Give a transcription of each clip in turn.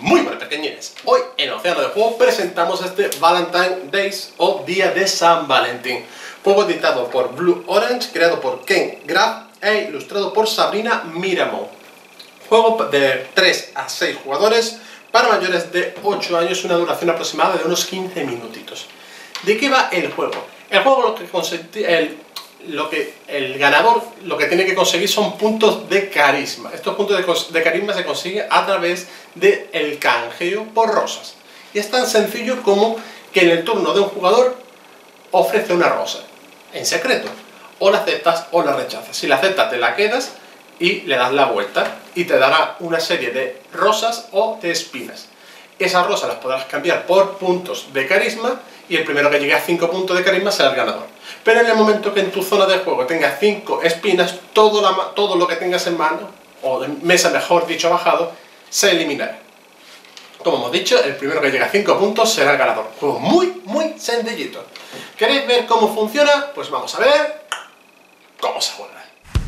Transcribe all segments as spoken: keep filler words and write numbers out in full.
Muy buenas pequeñines, hoy en Océano de Juego presentamos este Valentine Days o Día de San Valentín, juego editado por Blue Orange, creado por Ken Graf e ilustrado por Sabrina Miramón. Juego de tres a seis jugadores para mayores de ocho años, una duración aproximada de unos quince minutitos. ¿De qué va el juego? El juego lo que consiste, el, lo que el ganador lo que tiene que conseguir son puntos de carisma. Estos puntos de, de carisma se consiguen a través del canjeo por rosas. Y es tan sencillo como que en el turno de un jugador ofrece una rosa en secreto. O la aceptas o la rechazas. Si la aceptas te la quedas y le das la vuelta y te dará una serie de rosas o de espinas. Esas rosas las podrás cambiar por puntos de carisma y el primero que llegue a cinco puntos de carisma será el ganador. Pero en el momento que en tu zona de juego tengas cinco espinas, todo, la, todo lo que tengas en mano, o de mesa mejor dicho bajado, se eliminará. Como hemos dicho, el primero que llegue a cinco puntos será el ganador. Juego muy, muy sencillito. ¿Queréis ver cómo funciona? Pues vamos a ver cómo se juega.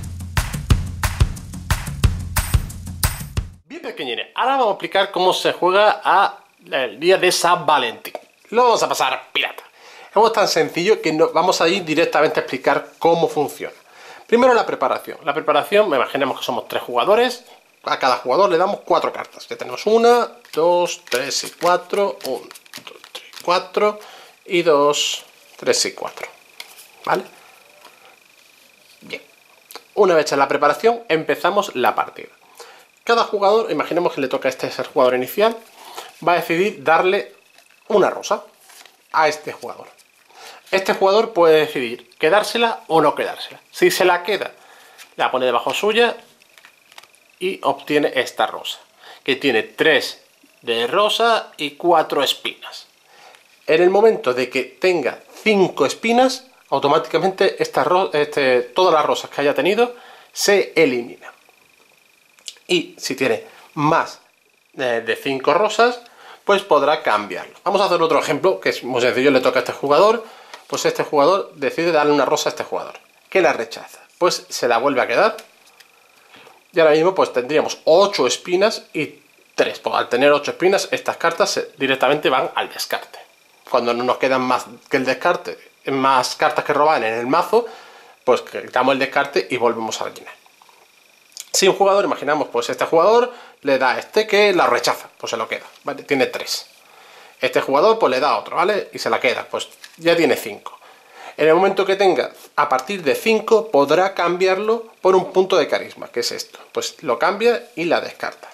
Bien pequeñines, ahora vamos a explicar cómo se juega a el día de San Valentín. Lo vamos a pasar pirata. Es algo tan sencillo que no, vamos a ir directamente a explicar cómo funciona. Primero la preparación. La preparación, me imaginemos que somos tres jugadores. A cada jugador le damos cuatro cartas. Ya tenemos una, dos, tres y cuatro. uno, dos, tres, cuatro. Y dos, tres y cuatro. ¿Vale? Bien. Una vez hecha la preparación, empezamos la partida. Cada jugador, imaginemos que le toca a este ser jugador inicial, va a decidir darle una rosa a este jugador. Este jugador puede decidir quedársela o no quedársela. Si se la queda, la pone debajo suya y obtiene esta rosa, que tiene tres de rosa y cuatro espinas. En el momento de que tenga cinco espinas, automáticamente esta ro este, todas las rosas que haya tenido se eliminan. Y si tiene más eh, de cinco rosas, pues podrá cambiarlo. Vamos a hacer otro ejemplo, que es muy sencillo, le toca a este jugador, pues este jugador decide darle una rosa a este jugador, que la rechaza, pues se la vuelve a quedar, y ahora mismo pues tendríamos ocho espinas y tres, pues al tener ocho espinas, estas cartas se, directamente van al descarte. Cuando no nos quedan más que el descarte, más cartas que roban en el mazo, pues quitamos el descarte y volvemos a llenar. Si un jugador, imaginamos, pues este jugador le da a este que la rechaza, pues se lo queda, ¿vale? Tiene tres. Este jugador pues le da a otro, ¿vale? Y se la queda, pues ya tiene cinco. En el momento que tenga, a partir de cinco, podrá cambiarlo por un punto de carisma, que es esto. Pues lo cambia y la descarta.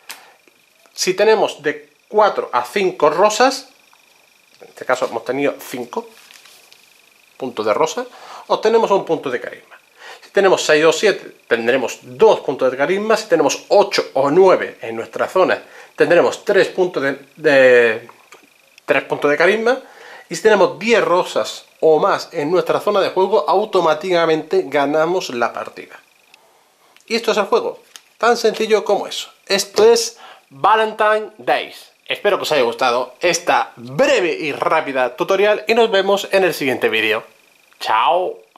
Si tenemos de cuatro a cinco rosas, en este caso hemos tenido cinco puntos de rosa, obtenemos un punto de carisma. Si tenemos seis o siete, tendremos dos puntos de carisma. Si tenemos ocho o nueve en nuestra zona, tendremos tres puntos de, de, tres puntos de carisma. Y si tenemos diez rosas o más en nuestra zona de juego, automáticamente ganamos la partida. Y esto es el juego, tan sencillo como eso. Esto es Valentine Days. Espero que os haya gustado esta breve y rápida tutorial y nos vemos en el siguiente vídeo. ¡Chao!